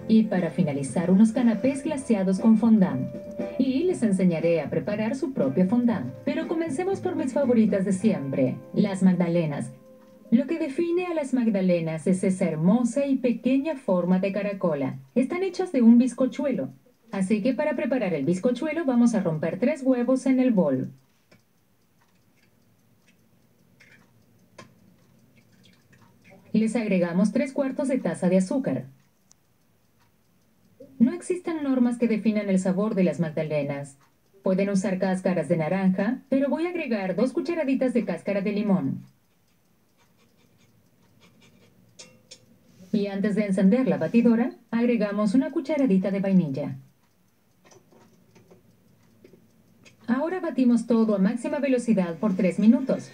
Y para finalizar, unos canapés glaseados con fondant. Y les enseñaré a preparar su propio fondant. Pero comencemos por mis favoritas de siempre, las magdalenas. Lo que define a las magdalenas es esa hermosa y pequeña forma de caracola. Están hechas de un bizcochuelo. Así que para preparar el bizcochuelo vamos a romper 3 huevos en el bol. Les agregamos 3/4 de taza de azúcar. No existen normas que definan el sabor de las magdalenas. Pueden usar cáscaras de naranja, pero voy a agregar 2 cucharaditas de cáscara de limón. Y antes de encender la batidora, agregamos una cucharadita de vainilla. Ahora batimos todo a máxima velocidad por 3 minutos.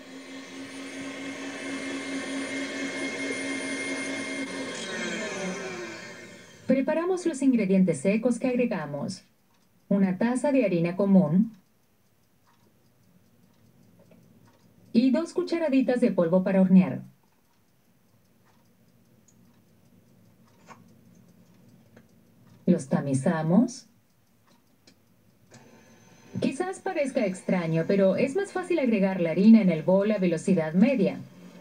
Preparamos los ingredientes secos que agregamos. Una taza de harina común y 2 cucharaditas de polvo para hornear. Los tamizamos. Quizás parezca extraño, pero es más fácil agregar la harina en el bol a velocidad media.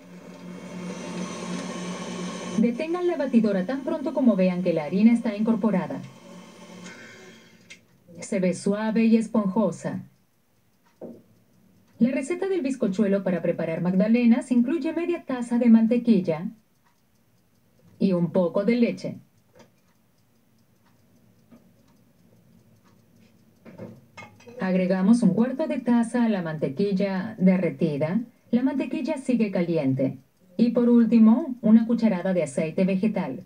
Detengan la batidora tan pronto como vean que la harina está incorporada. Se ve suave y esponjosa. La receta del bizcochuelo para preparar magdalenas incluye media taza de mantequilla y un poco de leche. Agregamos 1/4 de taza a la mantequilla derretida. La mantequilla sigue caliente. Y por último, una cucharada de aceite vegetal.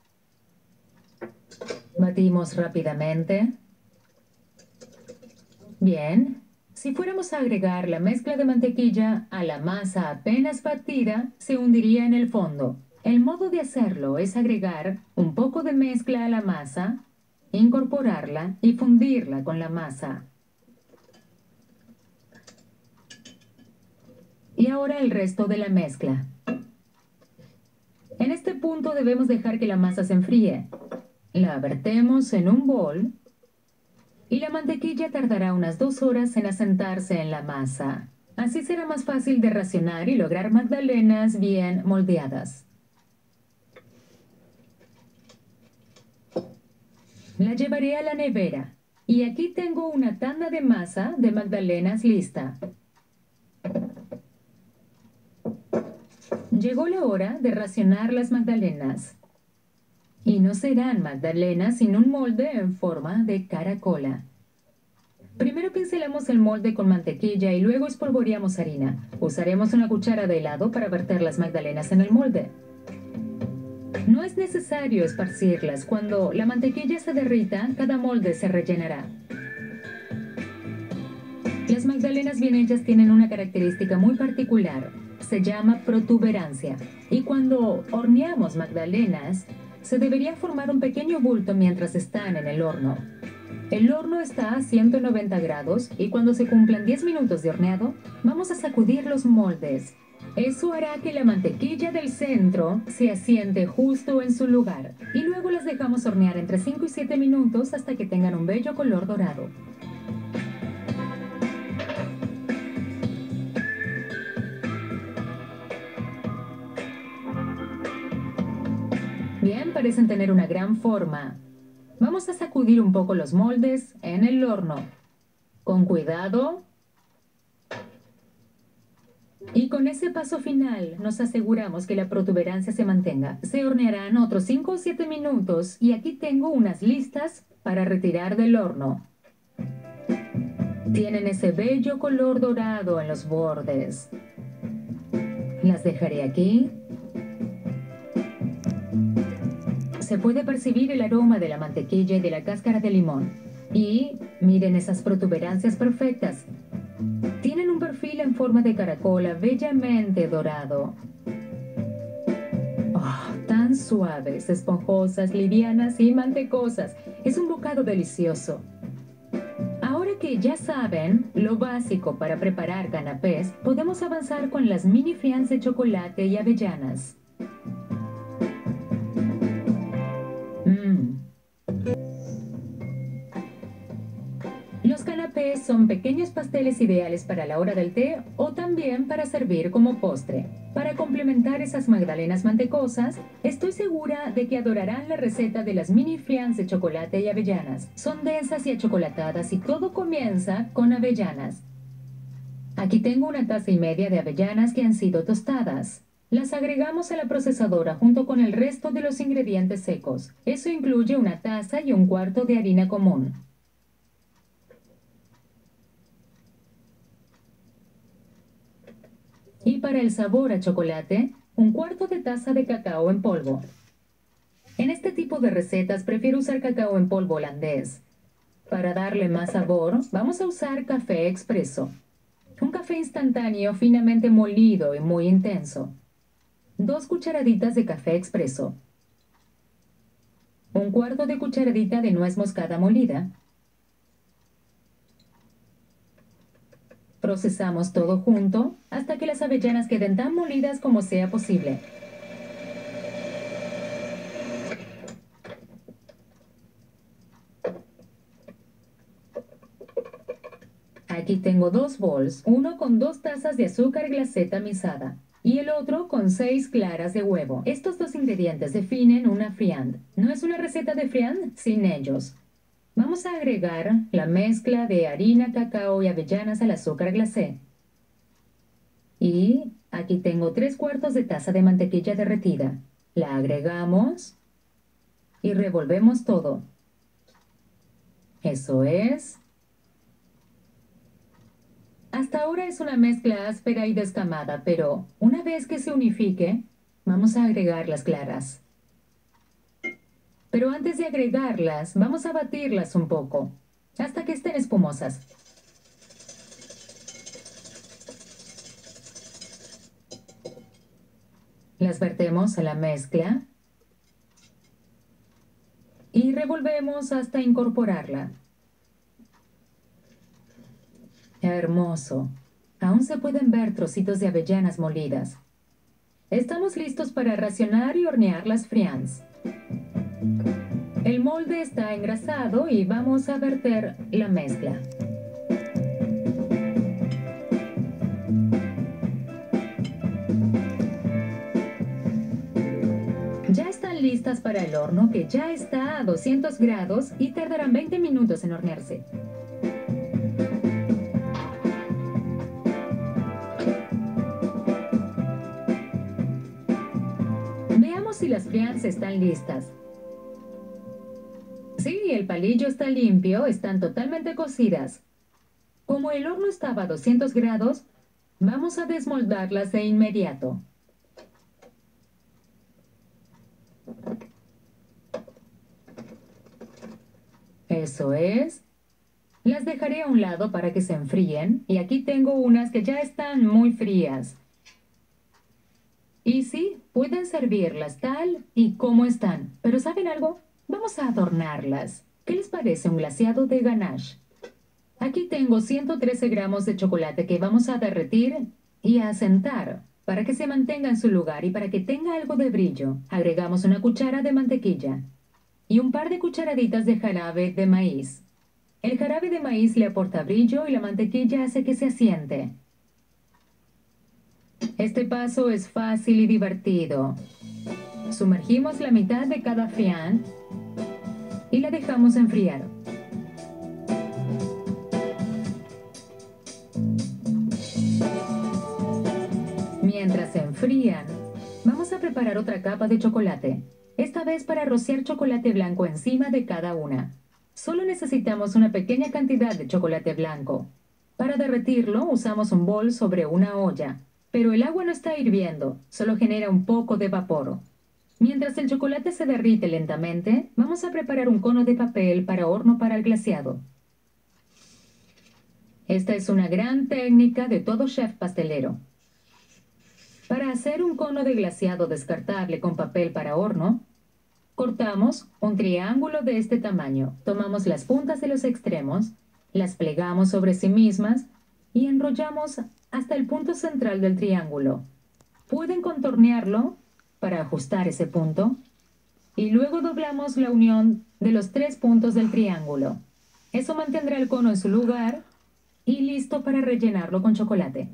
Batimos rápidamente. Bien. Si fuéramos a agregar la mezcla de mantequilla a la masa apenas batida, se hundiría en el fondo. El modo de hacerlo es agregar un poco de mezcla a la masa, incorporarla y fundirla con la masa. Y ahora el resto de la mezcla. En este punto debemos dejar que la masa se enfríe. La vertemos en un bol y la mantequilla tardará unas 2 horas en asentarse en la masa. Así será más fácil de racionar y lograr magdalenas bien moldeadas. La llevaré a la nevera. Y aquí tengo una tanda de masa de magdalenas lista. Llegó la hora de racionar las magdalenas. Y no serán magdalenas sin un molde en forma de caracola. Primero pincelamos el molde con mantequilla y luego espolvoreamos harina. Usaremos una cuchara de helado para verter las magdalenas en el molde. No es necesario esparcirlas. Cuando la mantequilla se derrita, cada molde se rellenará. Las magdalenas bien hechas tienen una característica muy particular. Se llama protuberancia. Y cuando horneamos magdalenas, se debería formar un pequeño bulto mientras están en el horno. El horno está a 190 grados y cuando se cumplan 10 minutos de horneado, vamos a sacudir los moldes. Eso hará que la mantequilla del centro se asiente justo en su lugar. Y luego las dejamos hornear entre 5 y 7 minutos hasta que tengan un bello color dorado. Bien, parecen tener una gran forma. Vamos a sacudir un poco los moldes en el horno. Con cuidado. Y con ese paso final nos aseguramos que la protuberancia se mantenga. Se hornearán otros 5 o 7 minutos y aquí tengo unas listas para retirar del horno. Tienen ese bello color dorado en los bordes. Las dejaré aquí. Se puede percibir el aroma de la mantequilla y de la cáscara de limón. Y miren esas protuberancias perfectas. Tienen un perfil en forma de caracola bellamente dorado. Oh, tan suaves, esponjosas, livianas y mantecosas. Es un bocado delicioso. Ahora que ya saben lo básico para preparar canapés, podemos avanzar con las mini friands de chocolate y avellanas. Mm. Los canapés son pequeños pasteles ideales para la hora del té o también para servir como postre. Para complementar esas magdalenas mantecosas, estoy segura de que adorarán la receta de las mini friands de chocolate y avellanas. Son densas y achocolatadas y todo comienza con avellanas. Aquí tengo 1,5 tazas de avellanas que han sido tostadas. Las agregamos a la procesadora junto con el resto de los ingredientes secos. Eso incluye 1 taza y 1/4 de harina común. Y para el sabor a chocolate, 1/4 de taza de cacao en polvo. En este tipo de recetas prefiero usar cacao en polvo holandés. Para darle más sabor, vamos a usar café expreso. Un café instantáneo finamente molido y muy intenso. 2 cucharaditas de café expreso. 1/4 de cucharadita de nuez moscada molida. Procesamos todo junto hasta que las avellanas queden tan molidas como sea posible. Aquí tengo 2 bols, uno con 2 tazas de azúcar glacé tamizada y el otro con 6 claras de huevo. Estos 2 ingredientes definen una friand. No es una receta de friand sin ellos. Vamos a agregar la mezcla de harina, cacao y avellanas al azúcar glacé. Y aquí tengo 3/4 de taza de mantequilla derretida. La agregamos y revolvemos todo. Eso es. Hasta ahora es una mezcla áspera y descamada, pero una vez que se unifique, vamos a agregar las claras. Pero antes de agregarlas, vamos a batirlas un poco, hasta que estén espumosas. Las vertemos a la mezcla y revolvemos hasta incorporarla. Hermoso. Aún se pueden ver trocitos de avellanas molidas. Estamos listos para racionar y hornear las friands. El molde está engrasado y vamos a verter la mezcla. Ya están listas para el horno, que ya está a 200 grados y tardarán 20 minutos en hornearse. Veamos si las friands están listas. Sí, el palillo está limpio, están totalmente cocidas. Como el horno estaba a 200 grados, vamos a desmoldarlas de inmediato. Eso es. Las dejaré a un lado para que se enfríen y aquí tengo unas que ya están muy frías. Y sí, pueden servirlas tal y como están. Pero ¿saben algo? Vamos a adornarlas. ¿Qué les parece un glaseado de ganache? Aquí tengo 113 gramos de chocolate que vamos a derretir y a asentar para que se mantenga en su lugar y para que tenga algo de brillo. Agregamos 1 cuchara de mantequilla y un par de cucharaditas de jarabe de maíz. El jarabe de maíz le aporta brillo y la mantequilla hace que se asiente. Este paso es fácil y divertido. Sumergimos la mitad de cada friand y la dejamos enfriar. Mientras se enfrían, vamos a preparar otra capa de chocolate, esta vez para rociar chocolate blanco encima de cada una. Solo necesitamos una pequeña cantidad de chocolate blanco. Para derretirlo usamos un bol sobre una olla, pero el agua no está hirviendo, solo genera un poco de vapor. Mientras el chocolate se derrite lentamente, vamos a preparar un cono de papel para horno para el glaseado. Esta es una gran técnica de todo chef pastelero. Para hacer un cono de glaseado descartable con papel para horno, cortamos un triángulo de este tamaño, tomamos las puntas de los extremos, las plegamos sobre sí mismas y enrollamos hasta el punto central del triángulo. Pueden contornearlo para ajustar ese punto. y luego doblamos la unión de los 3 puntos del triángulo. Eso mantendrá el cono en su lugar y listo para rellenarlo con chocolate.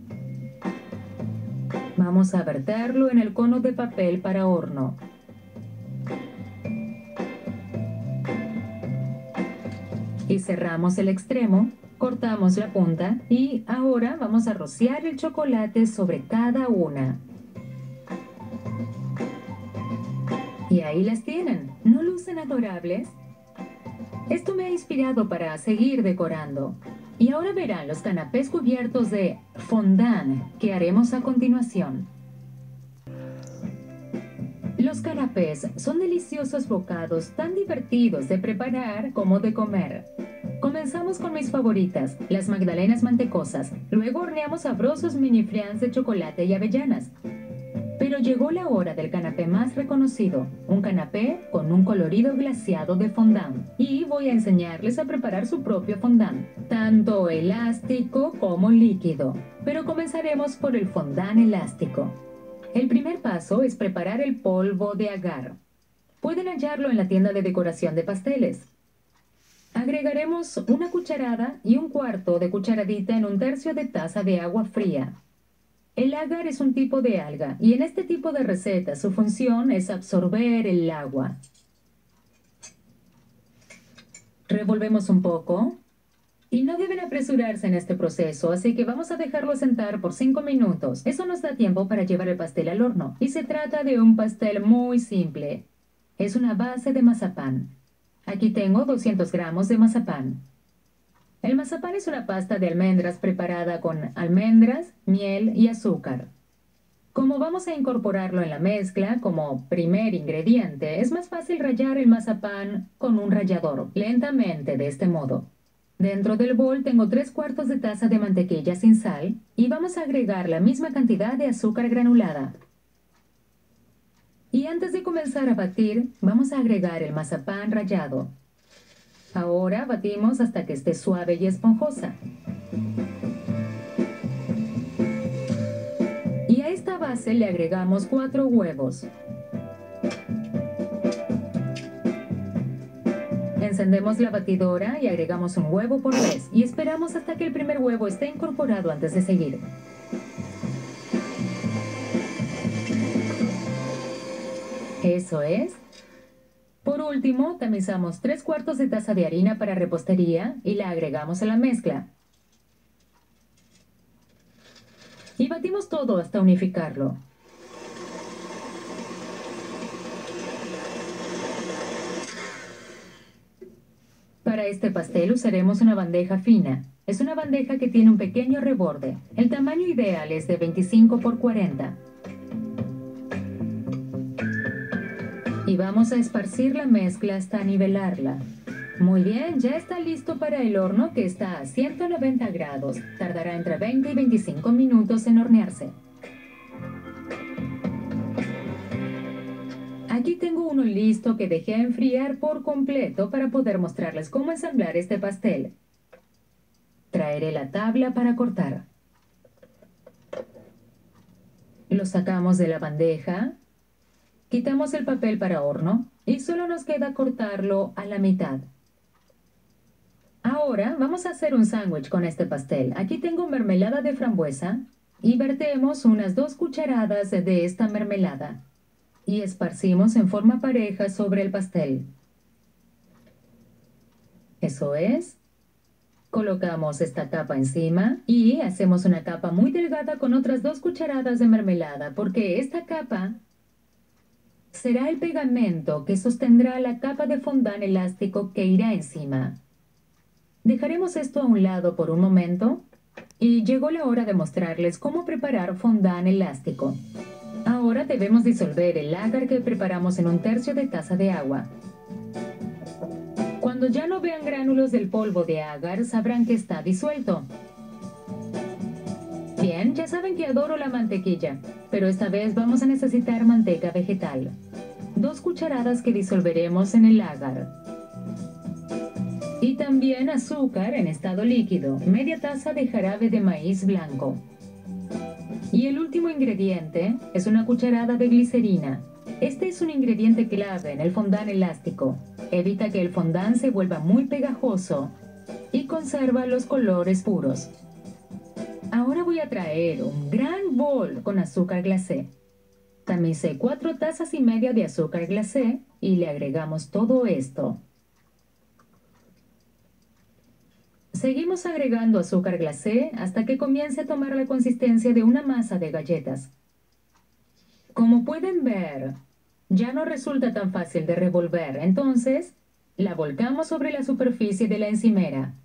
Vamos a verterlo en el cono de papel para horno. Y cerramos el extremo, cortamos la punta y ahora vamos a rociar el chocolate sobre cada una. Y ahí las tienen. ¿No lucen adorables? Esto me ha inspirado para seguir decorando. Y ahora verán los canapés cubiertos de fondant que haremos a continuación. Los canapés son deliciosos bocados tan divertidos de preparar como de comer. Comenzamos con mis favoritas, las magdalenas mantecosas. Luego horneamos sabrosos mini friands de chocolate y avellanas. Pero llegó la hora del canapé más reconocido, un canapé con un colorido glaseado de fondant. Y voy a enseñarles a preparar su propio fondant, tanto elástico como líquido. Pero comenzaremos por el fondant elástico. El primer paso es preparar el polvo de agar. Pueden hallarlo en la tienda de decoración de pasteles. Agregaremos una cucharada y un cuarto de cucharadita en un tercio de taza de agua fría. El agar es un tipo de alga y en este tipo de recetas su función es absorber el agua. Revolvemos un poco y no deben apresurarse en este proceso, así que vamos a dejarlo sentar por 5 minutos. Eso nos da tiempo para llevar el pastel al horno y se trata de un pastel muy simple. Es una base de mazapán. Aquí tengo 200 gramos de mazapán. El mazapán es una pasta de almendras preparada con almendras, miel y azúcar. Como vamos a incorporarlo en la mezcla como primer ingrediente, es más fácil rallar el mazapán con un rallador, lentamente de este modo. Dentro del bol tengo 3/4 de taza de mantequilla sin sal y vamos a agregar la misma cantidad de azúcar granulada. Y antes de comenzar a batir, vamos a agregar el mazapán rallado. Ahora batimos hasta que esté suave y esponjosa. Y a esta base le agregamos 4 huevos. Encendemos la batidora y agregamos un huevo por vez y esperamos hasta que el primer huevo esté incorporado antes de seguir. Eso es. Por último, tamizamos 3/4 de taza de harina para repostería y la agregamos a la mezcla. Y batimos todo hasta unificarlo. Para este pastel usaremos una bandeja fina. Es una bandeja que tiene un pequeño reborde. El tamaño ideal es de 25 por 40. Y vamos a esparcir la mezcla hasta nivelarla. Muy bien, ya está listo para el horno que está a 190 grados. Tardará entre 20 y 25 minutos en hornearse. Aquí tengo uno listo que dejé enfriar por completo para poder mostrarles cómo ensamblar este pastel. Traeré la tabla para cortar. Lo sacamos de la bandeja. Quitamos el papel para horno y solo nos queda cortarlo a la mitad. Ahora vamos a hacer un sándwich con este pastel. Aquí tengo mermelada de frambuesa y vertemos unas 2 cucharadas de esta mermelada y esparcimos en forma pareja sobre el pastel. Eso es. Colocamos esta capa encima y hacemos una capa muy delgada con otras 2 cucharadas de mermelada porque esta capa será el pegamento que sostendrá la capa de fondant elástico que irá encima. Dejaremos esto a un lado por un momento y llegó la hora de mostrarles cómo preparar fondant elástico. Ahora debemos disolver el agar que preparamos en un tercio de taza de agua. Cuando ya no vean gránulos del polvo de agar, sabrán que está disuelto. Bien, ya saben que adoro la mantequilla, pero esta vez vamos a necesitar manteca vegetal. 2 cucharadas que disolveremos en el agar. Y también azúcar en estado líquido, media taza de jarabe de maíz blanco. Y el último ingrediente es una cucharada de glicerina. Este es un ingrediente clave en el fondant elástico. Evita que el fondant se vuelva muy pegajoso y conserva los colores puros. Ahora voy a traer un gran bol con azúcar glacé. Tamicé 4 tazas y media de azúcar glacé y le agregamos todo esto. Seguimos agregando azúcar glacé hasta que comience a tomar la consistencia de una masa de galletas. Como pueden ver, ya no resulta tan fácil de revolver, entonces la volcamos sobre la superficie de la encimera.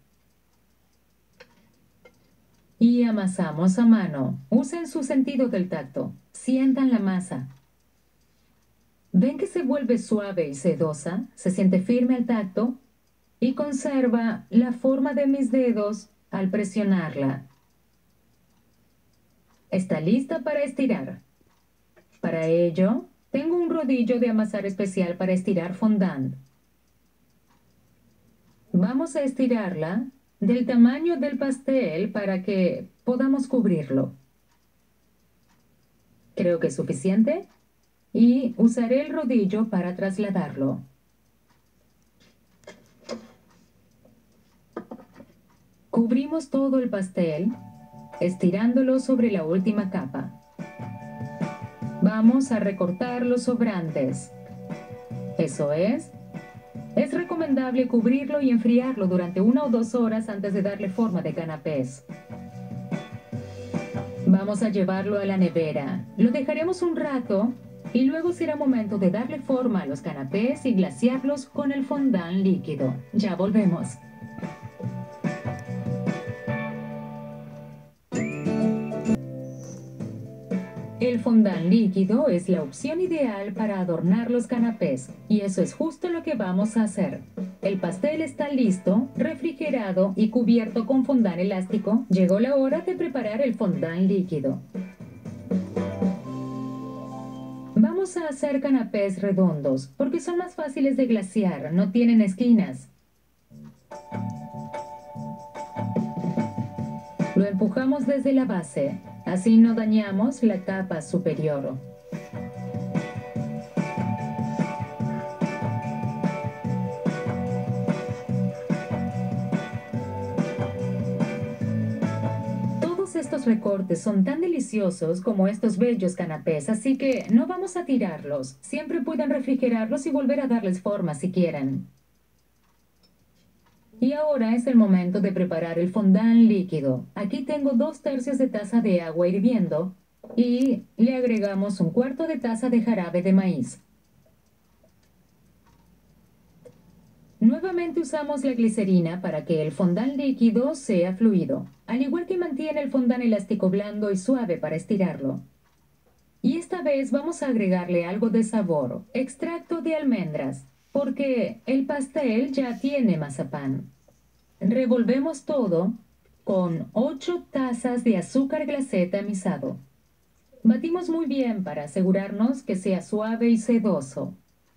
Y amasamos a mano. Usen su sentido del tacto. Sientan la masa. ¿Ven que se vuelve suave y sedosa? Se siente firme al tacto y conserva la forma de mis dedos al presionarla. Está lista para estirar. Para ello, tengo un rodillo de amasar especial para estirar fondant. Vamos a estirarla del tamaño del pastel para que podamos cubrirlo. Creo que es suficiente y usaré el rodillo para trasladarlo. Cubrimos todo el pastel, estirándolo sobre la última capa. Vamos a recortar los sobrantes. Eso es. Es recomendable cubrirlo y enfriarlo durante 1 o 2 horas antes de darle forma de canapés. Vamos a llevarlo a la nevera. Lo dejaremos un rato y luego será momento de darle forma a los canapés y glasearlos con el fondant líquido. Ya volvemos. El fondant líquido es la opción ideal para adornar los canapés, y eso es justo lo que vamos a hacer. El pastel está listo, refrigerado y cubierto con fondant elástico. Llegó la hora de preparar el fondant líquido. Vamos a hacer canapés redondos, porque son más fáciles de glasear, no tienen esquinas. Lo empujamos desde la base, así no dañamos la capa superior. Todos estos recortes son tan deliciosos como estos bellos canapés, así que no vamos a tirarlos. Siempre pueden refrigerarlos y volver a darles forma si quieren. Y ahora es el momento de preparar el fondant líquido. Aquí tengo 2/3 de taza de agua hirviendo y le agregamos 1/4 de taza de jarabe de maíz. Nuevamente usamos la glicerina para que el fondant líquido sea fluido, al igual que mantiene el fondant elástico blando y suave para estirarlo. Y esta vez vamos a agregarle algo de sabor, extracto de almendras, porque el pastel ya tiene mazapán. Revolvemos todo con 8 tazas de azúcar glacé tamizado. Batimos muy bien para asegurarnos que sea suave y sedoso.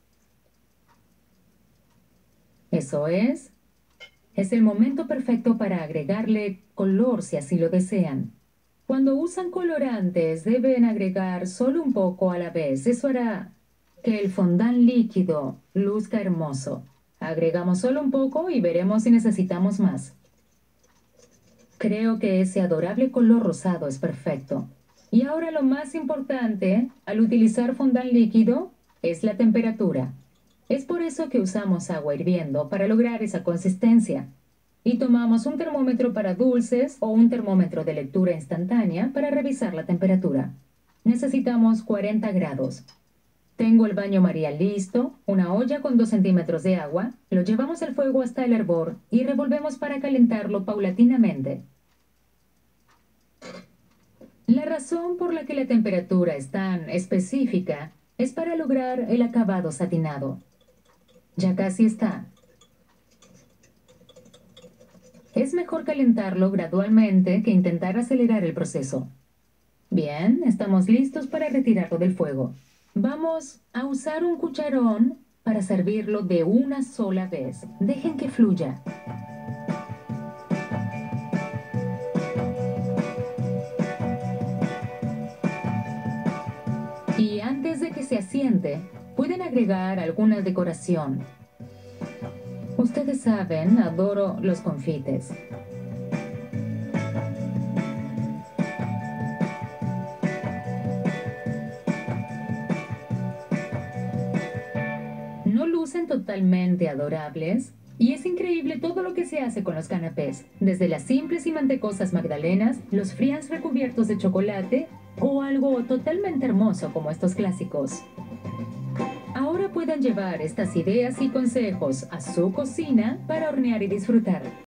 Eso es. Es el momento perfecto para agregarle color si así lo desean. Cuando usan colorantes deben agregar solo un poco a la vez. Eso hará que el fondant líquido luzca hermoso. Agregamos solo un poco y veremos si necesitamos más. Creo que ese adorable color rosado es perfecto. Y ahora lo más importante al utilizar fondant líquido es la temperatura. Es por eso que usamos agua hirviendo para lograr esa consistencia. Y tomamos un termómetro para dulces o un termómetro de lectura instantánea para revisar la temperatura. Necesitamos 40 grados. Tengo el baño María listo, una olla con 2 centímetros de agua, lo llevamos al fuego hasta el hervor y revolvemos para calentarlo paulatinamente. La razón por la que la temperatura es tan específica es para lograr el acabado satinado. Ya casi está. Es mejor calentarlo gradualmente que intentar acelerar el proceso. Bien, estamos listos para retirarlo del fuego. Vamos a usar un cucharón para servirlo de una sola vez. Dejen que fluya. Y antes de que se asiente crujiente, pueden agregar alguna decoración. Ustedes saben, adoro los confites. ¿No lucen totalmente adorables? Y es increíble todo lo que se hace con los canapés, desde las simples y mantecosas magdalenas, los frians recubiertos de chocolate o algo totalmente hermoso como estos clásicos. Ahora pueden llevar estas ideas y consejos a su cocina para hornear y disfrutar.